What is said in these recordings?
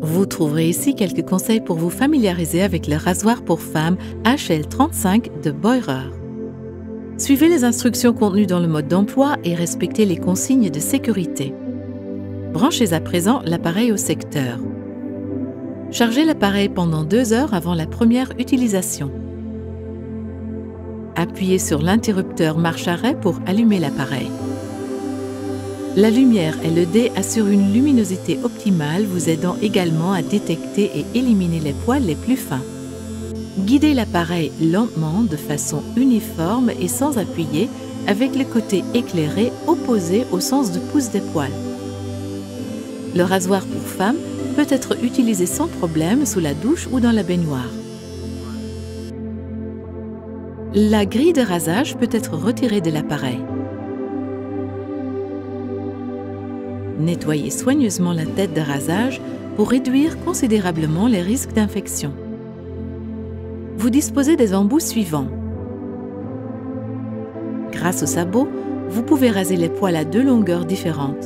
Vous trouverez ici quelques conseils pour vous familiariser avec le rasoir pour femmes HL35 de Beurer. Suivez les instructions contenues dans le mode d'emploi et respectez les consignes de sécurité. Branchez à présent l'appareil au secteur. Chargez l'appareil pendant 2 heures avant la première utilisation. Appuyez sur l'interrupteur marche-arrêt pour allumer l'appareil. La lumière LED assure une luminosité optimale, vous aidant également à détecter et éliminer les poils les plus fins. Guidez l'appareil lentement, de façon uniforme et sans appuyer, avec le côté éclairé opposé au sens de pouce des poils. Le rasoir pour femmes peut être utilisé sans problème sous la douche ou dans la baignoire. La grille de rasage peut être retirée de l'appareil. Nettoyez soigneusement la tête de rasage pour réduire considérablement les risques d'infection. Vous disposez des embouts suivants. Grâce au sabot, vous pouvez raser les poils à 2 longueurs différentes.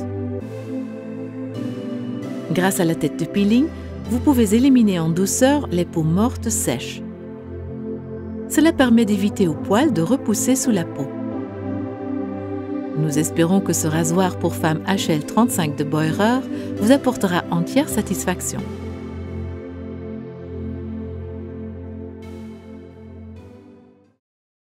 Grâce à la tête de peeling, vous pouvez éliminer en douceur les peaux mortes sèches. Cela permet d'éviter aux poils de repousser sous la peau. Nous espérons que ce rasoir pour femmes HL35 de Beurer vous apportera entière satisfaction.